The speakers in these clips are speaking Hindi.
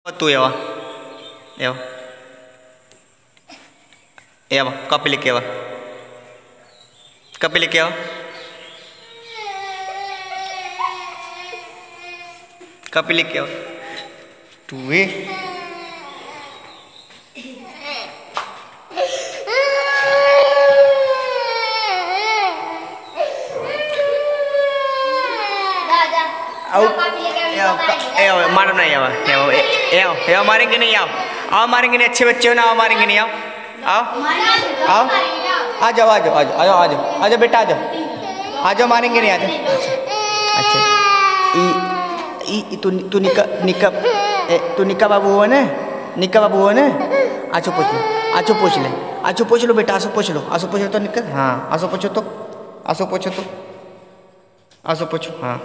तू यावा यावा यावा कॉपी लेके आवा कॉपी लेके आओ कॉपी लेके आओ तू ये मारो नहीं आओ आओ मारेंगे नहीं आओ मारेंगे नहीं अच्छे बच्चे हो ना आओ मारेंगे नहीं आओ आओ आ जाओ आ जाओ आ जाओ आ जाओ आ जाओ बेटा आ जाओ मारेंगे नहीं आ जाओ अच्छा तू निक्का बाबू हो ना निक्का बाबू हो ना आजो पूछ लो बेटा आसो पूछ लो तो निक्का हाँ आसो पूछो तो हाँ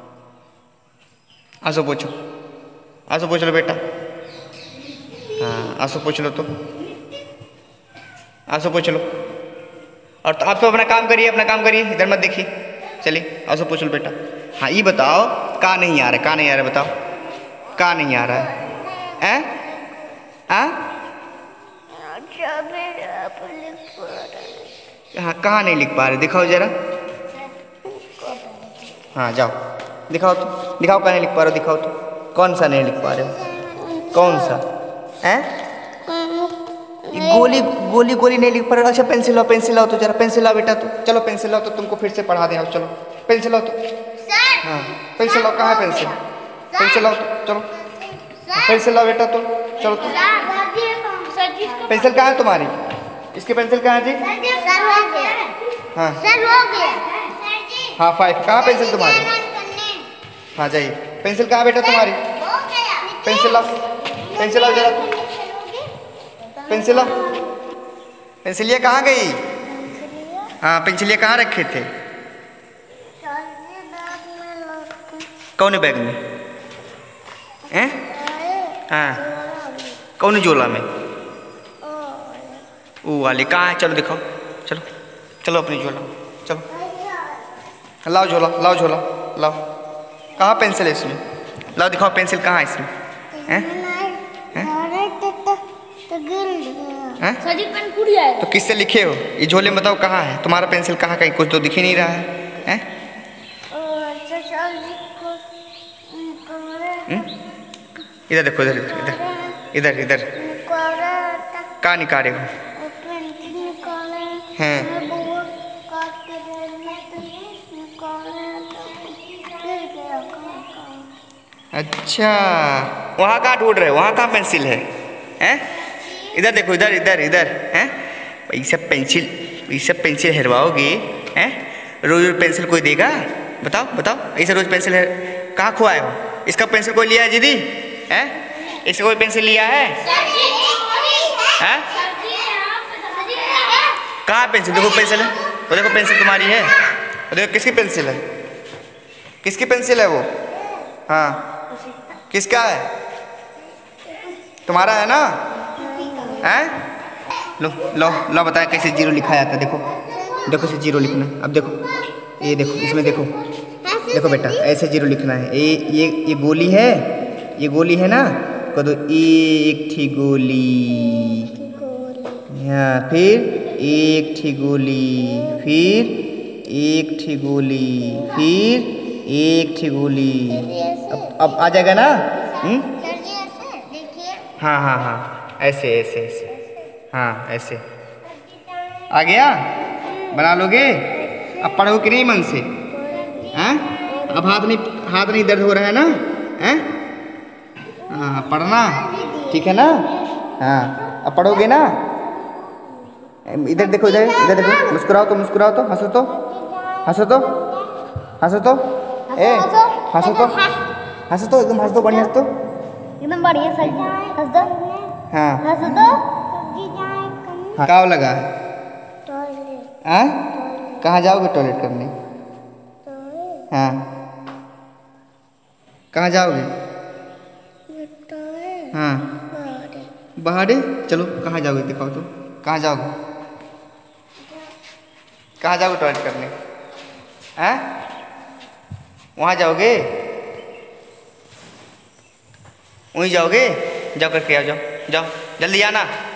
आंसू पूछ लो बेटा हाँ आंसू पूछ लो तो आंसू पूछ लो और तो आप तो अपना काम करिए इधर मत देखिए चलिए आंसू पूछ लो बेटा हाँ ये बताओ का नहीं आ रहा है बताओ का नहीं आ रहा है हाँ कहाँ नहीं लिख पा रहे दिखाओ जरा हाँ जाओ दिखाओ कहाँ नहीं लिख पा रहे हो दिखाओ तो कौन सा नहीं लिख पा रहे हो कौन सा हैं गोली नहीं लिख पा रहे हो अच्छा पेंसिल लाओ तो जरा पेंसिल लाओ बेटा तो चलो पेंसिल लाओ तो तुमको फिर से पढ़ा दें आप चलो पेंसिल लाओ तो हाँ पेंसिल लाओ कहाँ है पेंसिल लाओ तो चलो पेंसिल लाओ बेटा तो चलो तो पेंसिल कहाँ है तुम्हारी इसकी पेंसिल कहाँ है जी हाँ 5 कहाँ पेंसिल तुम्हारी हाँ जाइए पेंसिल कहाँ बेटा तुम्हारी पेंसिल लाओ जरा पेंसिलिया कहाँ गई हाँ पेंसिलिया कहाँ रखे थे कौन बैग में हैं हाँ कौन झोला में वो वाली कहाँ है चलो दिखाओ चलो अपनी झोला चलो लाओ झोला लाओ कहाँ पेंसिल है इसमें लाओ दिखाओ पेंसिल कहाँ है इसमें तो किससे लिखे हो ये झोले में बताओ कहाँ है तुम्हारा पेंसिल कहाँ कहीं कुछ तो दिख ही नहीं रहा है इधर देखो इधर कहाँ निकाले हो हैं अच्छा वहाँ कहाँ ढूंढ रहे हो वहाँ कहाँ पेंसिल है हैं इधर देखो इधर हैं ये सब पेंसिल हेरवाओगे हैं रोज पेंसिल कोई देगा बताओ ऐसे रोज पेंसिल है कहाँ खोआए हो इसका पेंसिल कोई लिया है दीदी हैं इसका कोई पेंसिल लिया है हैं कहाँ पेंसिल देखो पेंसिल है वो देखो पेंसिल तुम्हारी है देखो किसकी पेंसिल है वो हाँ किसका है तुम्हारा है ना हैं लो बताया कैसे जीरो लिखा जाता है देखो से जीरो लिखना अब देखो ये देखो इसमें देखो बेटा ऐसे जीरो लिखना है ये गोली है ना कह दो एक थी गोली हाँ फिर एक थी गोली फिर एक थी गोली फिर एक थी गोली अब आ जाएगा ना हाँ ऐसे हाँ ऐसे आ गया बना लोगे अब पढ़ो कि नहीं मन से हैं अब हाथ नहीं दर्द हो रहा है ना हैं हाँ पढ़ना ठीक है ना हाँ अब पढ़ोगे ना इधर देखो मुस्कुराओ तो हंसो तो हंसो तो एकदम हंस दो बढ़िया एकदम बढ़िया सही हंस दो हाँ हंस दो हाँ क्या लगा हाँ कहाँ जाओगे टॉयलेट करने हाँ कहाँ जाओगे हाँ बाहर चलो कहाँ जाओगे दिखाओ तो कहाँ जाओगे टॉयलेट करने हैं वहाँ जाओगे वहीं जाओगे। जाओ करके आओ, जाओ जाओ जल्दी आना।